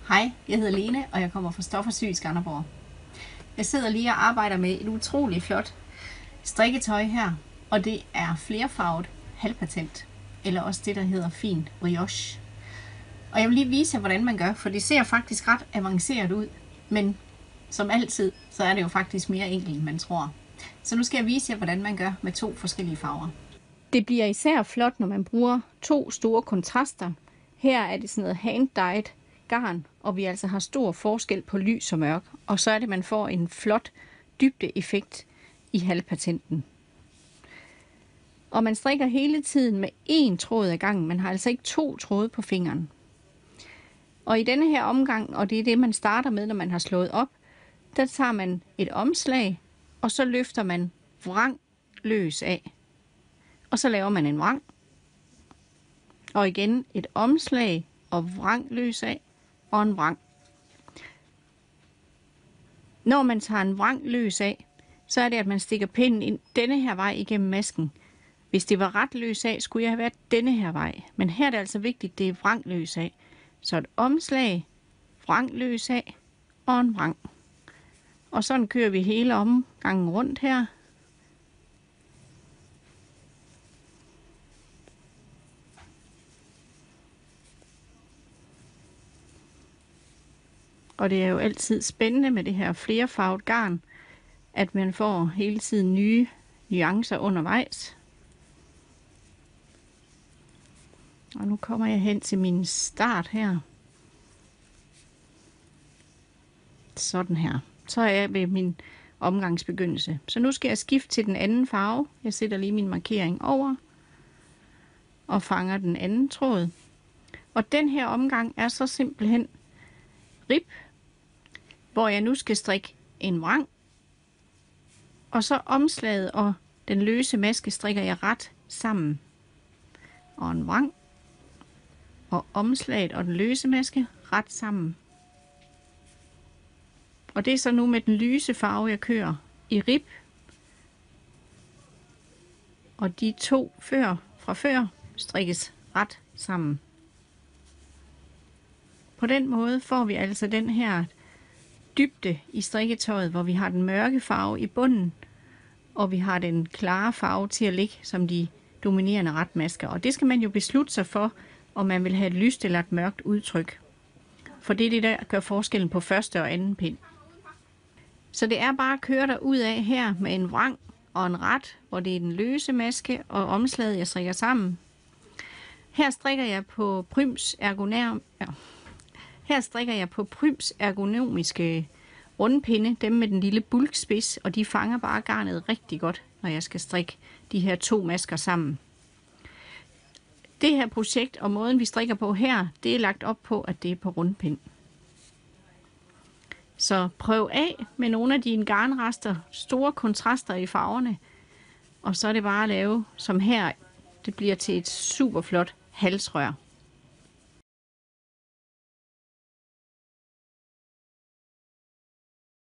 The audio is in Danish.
Hej, jeg hedder Lene, og jeg kommer fra Stof og Sy i Skanderborg. Jeg sidder lige og arbejder med et utroligt flot strikketøj her, og det er flerfarvet halvpatent, eller også det, der hedder fin brioche. Og jeg vil lige vise jer, hvordan man gør, for det ser faktisk ret avanceret ud, men som altid, så er det jo faktisk mere enkelt, end man tror. Så nu skal jeg vise jer, hvordan man gør med 2 forskellige farver. Det bliver især flot, når man bruger 2 store kontraster. Her er det sådan noget hand-dyed garn, og vi altså har stor forskel på lys og mørk. Og så er det, man får en flot dybdeeffekt i halvpatenten. Og man strikker hele tiden med 1 tråd ad gangen. Man har altså ikke 2 tråde på fingeren. Og i denne her omgang, og det er det, man starter med, når man har slået op, der tager man et omslag, og så løfter man vrang løs af. Og så laver man en vrang. Og igen et omslag og vrang løs af og en vrang. Når man tager en vrang løs af, så er det, at man stikker pinden ind denne her vej igennem masken. Hvis det var ret løs af, skulle jeg have været denne her vej. Men her er det altså vigtigt, det er vrang løs af. Så et omslag, vrang løs af og en vrang. Og sådan kører vi hele omgangen rundt her. Og det er jo altid spændende med det her flerfarvet garn, at man får hele tiden nye nuancer undervejs. Og nu kommer jeg hen til min start her. Sådan her. Så er jeg ved min omgangsbegyndelse. Så nu skal jeg skifte til den anden farve. Jeg sætter lige min markering over og fanger den anden tråd. Og den her omgang er så simpelthen rib, hvor jeg nu skal strikke en vrang, og så omslaget og den løse maske strikker jeg ret sammen. Og en vrang, og omslaget og den løse maske ret sammen. Og det er så nu med den lyse farve, jeg kører i rib. Og de 2 fra før strikkes ret sammen. På den måde får vi altså den her dybde i strikketøjet, hvor vi har den mørke farve i bunden, og vi har den klare farve til at ligge som de dominerende retmasker. Og det skal man jo beslutte sig for, om man vil have et lyst eller et mørkt udtryk. For det er det, der gør forskellen på første og anden pind. Så det er bare at køre der ud af her med en vrang og en ret, hvor det er den løse maske og omslaget, jeg strikker sammen. Her strikker jeg på Pryms ergonomiske rundpinde, dem med den lille bulkspids, og de fanger bare garnet rigtig godt, når jeg skal strikke de her 2 masker sammen. Det her projekt og måden vi strikker på her, det er lagt op på, at det er på rundpind. Så prøv af med nogle af dine garnrester, store kontraster i farverne, og så er det bare at lave som her, det bliver til et super flot halsrør.